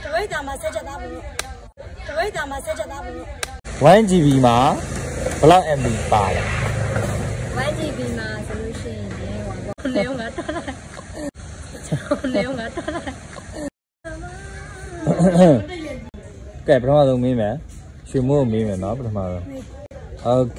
1GB မှာဘယ်လောက် MB ပါလဲ 1GB မှာဆိုလို့ရှိရင်နေဦးငါတော်လိုက်နေဦးငါတော်လိုက်ကဲပထမဆုံးမေးမယ်ရွှေမိုးကိုမေးမယ်နော်ပထမဆုံးโอเค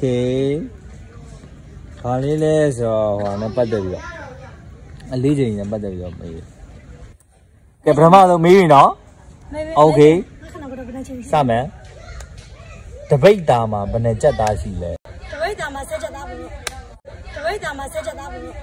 ဘာလေးလဲဆိုတော့ဟိုနဲ့ပတ်သက်ပြီးတော့အလေးချိန်နဲ့ပတ်သက်ပြီးတော့မေးကဲပထမဆုံးမေးပြီနော်โอเคစမယ်တပိတ်တာမှာဘယ်နဲ့ကြက်သားရှိလဲတပိတ်တာမှာဆက်ကြက်သားဘူးတပိတ်တာမှာဆက်ကြက်သားဘူး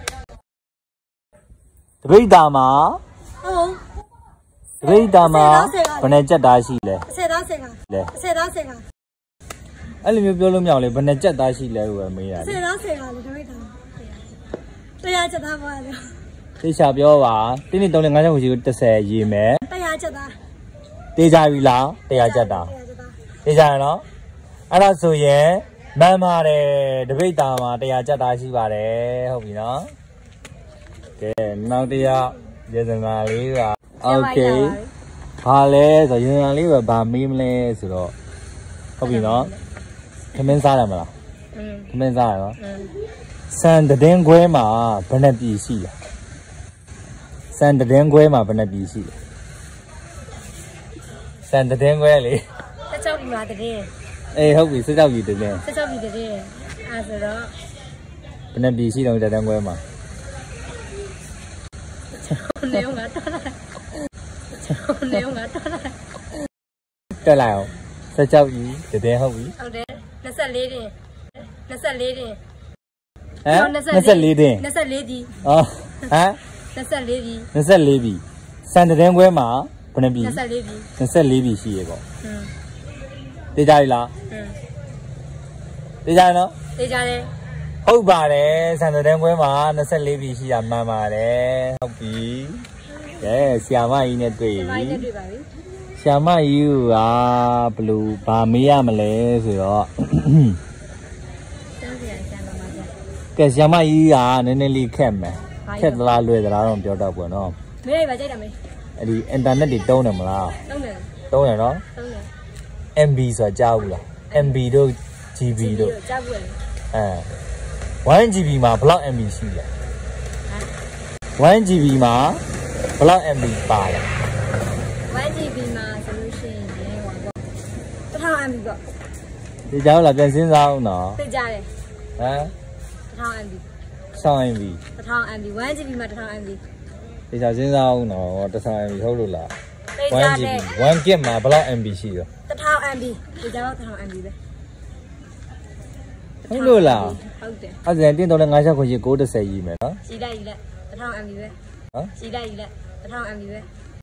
တပိတ်တာမှာဟုတ်တပိတ်တာမှာဘယ်နဲ့ကြက်သားရှိလဲ10သား10ကလဲ10သား10ကအဲ့လိုမျိုးပြောလို့မရဘူးလေဘယ်နဲ့ကြက်သားရှိလဲလို့ပဲမေးရတယ်10သား10ကလေတပိတ်တာတရားကြက်သားပါလေသိချာပြောပါတင်းနေ3 5 6 9 10ရေးမယ်တရားကြက်သားတေးကြပြီလားတရားကြက်သားတေးကြရနော်အဲ့ဒါဆိုရင်မှန်ပါတယ်တပိတ်တာမှာတရားကြက်သားရှိပါတယ်ဟုတ်ပြီနော်ကဲနောက်တရားရေစံမာလေးကโอเคဘာလဲဆိုရေစံမာလေးကဘာမေးမလဲဆိုတော့ဟုတ်ပြီနော်ခမင်းစားတယ်မလားခမင်းစားရနော်စံတည်င်းခွဲမှာဘယ်နှပြည်ရှိလဲစံတည်င်းခွဲမှာဘယ်နှပြည်ရှိလဲစံတည်င်းခွဲလေ 16ပြည်မှာတည်င်းအေးဟုတ်ပြီ16ပြည်တည်င်း 16ပြည်တည်င်းအဲဆိုတော့ဘယ်နှပြည်ရှိတော့တည်င်းခွဲမှာနေဦးငါတော်လိုက်နေဦးငါတော်လိုက်တက်လိုက်အောင်16ပြည်တည်င်းဟုတ်ပြီဟုတ်တယ်24တင်24တင်ဟမ်24တင် 24ပြည်အော်ဟမ် 24ပြည် 24ပြည်စံတည်င်းခွဲမှာဘယ်နှပြည် 24ပြည် 24ပြည်ရှိရေပေါ့တေးကြပြီလားတေးကြရနော်တေးကြတယ်ဟုတ်ပါတယ်စံတည်င်းခွဲမှာ24ပြည်ရှိတာမှန်ပါတယ်ဟုတ်ပြီကဲဆရာမကြီးနဲ့တွေ့ပြီဆရာမကြီးကဘလို့ဗာမေးရမလဲဆိုတော့ကဲဆရာမကြီးကနည်းနည်းလေးခက်မယ်ခက်သလားလွယ်သလားတော့ပြောတော့ပေါ့နော်မေးရပါကြိုက်တယ်မေးအဲ့ဒီအင်တာနက်တွေတုံးတယ်မလားတုံးတယ်နော်MB ဆိုတာကြားဘူးလား MB တို့ GB တို့ကြားဘူးလေ 1GB မှာဘယ်လောက် MB ရှိလဲ1GB မှာဘယ်လောက် MB ပါလဲ 1GB မှာဆိုလို့ရှိရင်1000 MB ပေါ့ဒီကြောက်လာပြန်စဉ်းစားအောင်နော်သိကြတယ်ဟမ် 1000 MB 1000 MB 1000 MB 1GB မှာ1000 MB ဒီကြောက်စဉ်းစားအောင်နော်1000 MB ဟုတ်လို့လား1GB 1GB မှာဘယ်လောက် MB ရှိရော 1000 MB ဒီကြောက်1000 MB ပဲဟုတ်လို့လားဟုတ်တယ်အဲ့ဒါတင်းတော့လည်း960 930ရေးမယ်နော်ရှိလိုက်1000 MB ပဲဟမ်ရှိလိုက်1000 MB ပဲ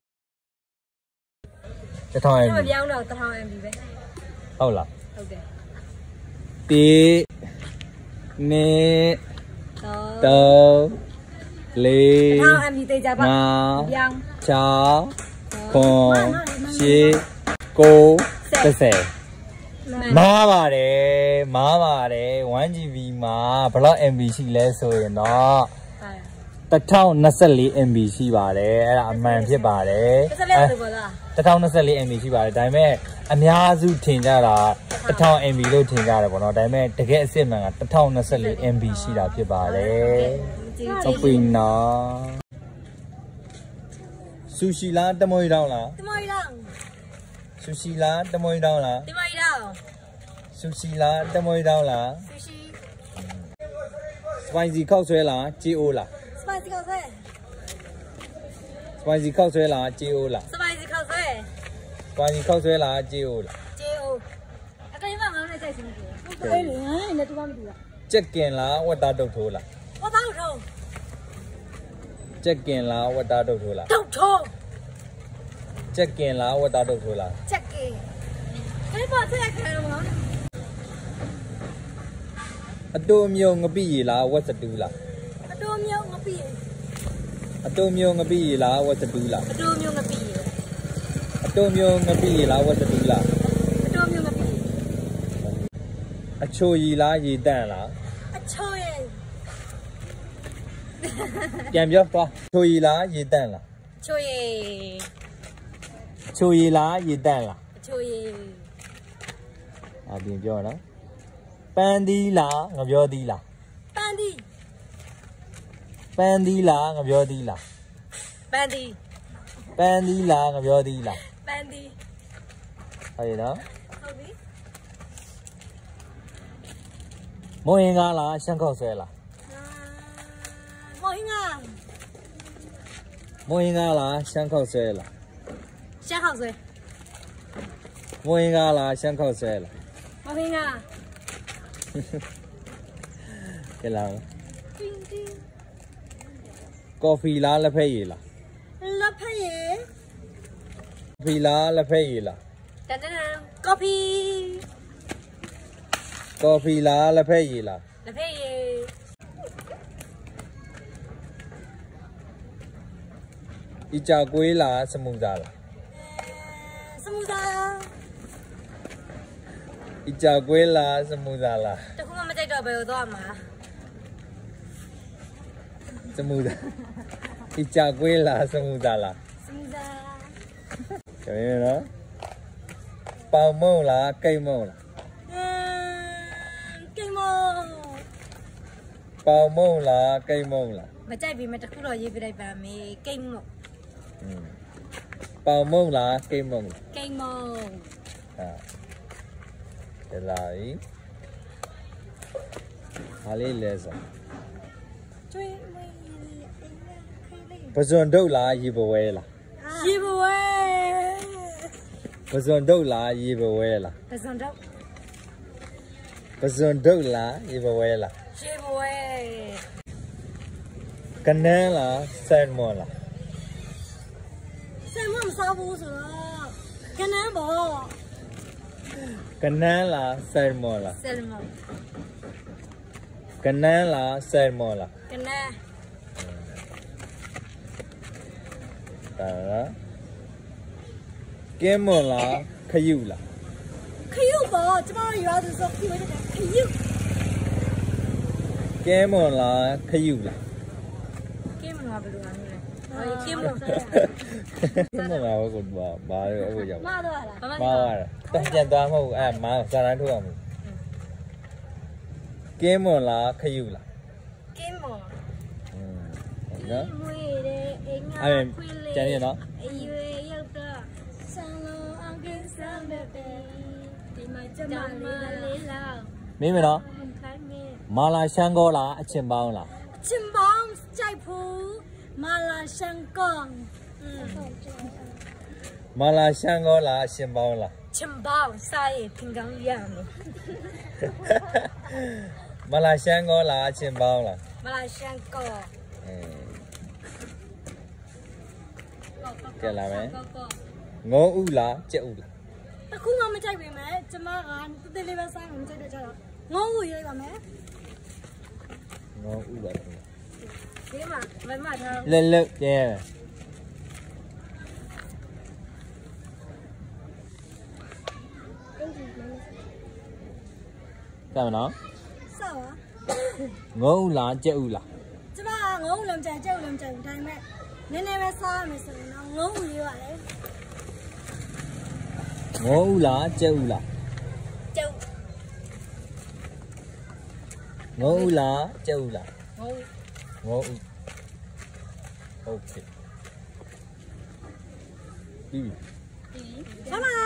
1000 MB မပြောင်းတော့1000 MB ပဲဟုတ်လားဟုတ်တယ်တေနေတော့လေ 1000 MB တေးကြပါပြောင်း 6 9 10 930မားပါတယ် 1GB မှာဘယ်လောက် MB ရှိလဲဆိုရင်တော့1024 MB ရှိပါတယ်အဲ့ဒါအမှန်ဖြစ်ပါတယ်1024 MB ရှိပါတယ်ဒါပေမဲ့အများစုထင်ကြတာ1000 MB လို့ထင်ကြတယ်ပေါ့နော်ဒါပေမဲ့တကယ်အစစ်မှန်က1024 MB ရှိတာဖြစ်ပါတယ်ဟုတ်ပြီနော်ဆူရှီလားတမွေတောင်းလားတမွေတောင်းဆူရှီလားတမွေတောင်းလားတမွေတောင်းဆူရှီလားတမွေတောင်းလားဆူရှီ spicy ခောက်ဆွဲလားကြေးအိုးလား spicy ခောက်ဆွဲ spicy ခောက်ဆွဲလားကြေးအိုးလား spicy ခောက်ဆွဲ spicy ခောက်ဆွဲလားကြေးအိုးလားကြေးအိုးအကယ်၍မငေါင်းနဲ့ကြိုက်စမ်းကြည့်အေးလေဟဲ့နဲ့တူမမတူလားကြက်ကင်လားဝတ်သားတုတ်ထိုးလားဝတ်သားတုတ်ထိုးကြက်ကင်လားဝတ်သားတုတ်ထိုးလားတုတ်ထိုးကြက်ကင်လားဝတ်သားတုတ်ထိုးလားကြက်ကင်အဲ့ဘာထက်ခဲတော့အတူမြုံငပိရီလားဝတ်စတူးလားအတူမြုံငပိရီအတူမြုံငပိရီလားဝတ်စတူးလားအတူမြုံငပိရီအတူမြုံငပိရီလားဝတ်စတူးလားအတူမြုံငပိရီအချိုရီလားရေတန့်လားအချိုရီပြန်ပြောသွားချိုရီလားရေတန့်လားချိုရီအချိုရည်လားရေတန့်လားအချိုရည်အပြင်ပြောနော်ပန်းသီးလားငပြောသီးလားပန်းသီးပန်းသီးလားငပြောသီးလားပန်းသီးပန်းသီးလားငပြောသီးလားပန်းသီးဟုတ်ပြီနော်ဟုတ်ပြီမွန်ရင်ကားလားရှမ်းခေါက်ဆွဲလားမော်ဟင်းကမွန်ရင်ကားလားရှမ်းခေါက်ဆွဲလားရှမ်းခေါက်ဆွဲမွန်ရင်ကားလားရှမ်းခေါက်ဆွဲလားမော်ဟင်းကကဲလားတင်းတင်းကော်ဖီလားလက်ဖက်ရည်လားလက်ဖက်ရည်ဖီလားလက်ဖက်ရည်လားတန်တန်ကော်ဖီကော်ဖီလားလက်ဖက်ရည်လားလက်ဖက်ရည်အီကြကွေးလားစမူစာလားစမူစာအီကြကွေးလားစမူစာလားတခုမှမကြိုက်တော့ဘယ်လိုသွားမှာစမူစာအီကြကွေးလားစမူစာလားစမူစာကဲနော်ပေါင်မုံလားကိတ်မုံလားကိမောပေါင်မုံလားကိတ်မုံလားမကြိုက်ပြီမတခုတော့ရေးပြလိုက်ပါမယ်ကိတ်မောပေါင်မုံလားကိတ်မုံလားကိတ်မောဟာကဲလာပြီဟာလေးလဲဆိုကျွေးမွေးပဇွန်ဒုတ်လားရေပဝဲလားရေဘဝဲပဇွန်ဒုတ်လားရေပဝဲလားပဇွန်တော့ပဇွန်ဒုတ်လားရေပဝဲလားရေဘဝဲကနန်းလားဆန်မွန်လားဆယ်မမစားဘူးဆိုတော့ကနန်းပေါ့ကနန်းလားဆန်မွန်လားဆယ်မောကနန်းလားဆန်မွန်လားကနန်းဒါလားကင်းမွန်လားခယူလားခရုပေါ့ကျမတို့ရွာသူဆိုခရုတဲ့ခရုကင်းမွန်လားခယူလားကင်းမွာဘယ်လိုလဲဟောကင်းမွာစားကင်းမွန်လားဘယ်ကိုဘာလဲအခုရောက်မတော့လားမာရတယ်ပြန်သွားမဟုတ်အဲ့မာစာရန်ထုတ်အောင်ကင်းမွန်လားခယူလားကင်းမွာနော်မွေးတဲ့အိမ်ငါအဲ့ကျန်ရနော်အရွယ်ရောက်တော့ဆန်လုံးအောင်ကင်းစမ်းမဲ့ပဲဒီမှာကျမလေးလောက်မင်းမနော်ခိုင်းမဲ့မာလာရှမ်းကောလားအချင်ပေါင်းလားချင်းပေါင်းကြိုက်ဖို့မာလာရှန်ကောင်မာလာရှမ်းကောလားအချင်ပေါင်းလားချင်းပေါင်းစားရင်သင်ကောင်းရမယ်မာလာရှမ်းကောလားအချင်ပေါင်းလားမာလာရှန်ကောင်ကဲလာမယ်ငုံဥလားကြက်ဥလားတခုမှမကြိုက်ပေမဲ့ကျမကတေးလေးပဲစားမှမကြိုက်တဲ့ကြတော့ငုံကိုရွေးပါမယ်ငုံဥပါဒီမှာမမထားလက်လက်ကျဲကဲမနော်ဆောက်ပါငုံဥလားကြက်ဥလားကျမကငုံလုံးကြိုက်ကြက်လုံးကြိုက်ဒါပေမဲ့နည်းနည်းပဲစားရမယ်ဆိုရင်တော့ငုံကိုရွေးပါလေငုံဥလားကြက်ဥလားကျုပ်ငုံဥလားကြက်ဥလားငုံငုံဥโอเคပြီးပြီမမ